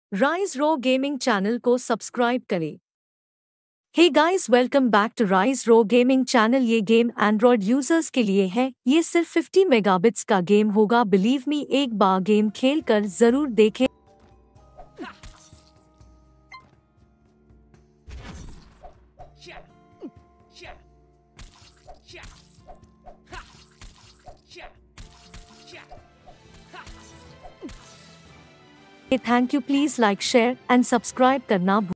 Rise Row gaming channel को subscribe करें। Hey guys, welcome back to Rise Row gaming channel. ये game android users के लिए है। ये सिर्फ 50 मेगाबिट्स का गेम होगा। बिलीव मी, एक बार गेम खेल कर जरूर देखें। Thank you. Please like, share and subscribe करना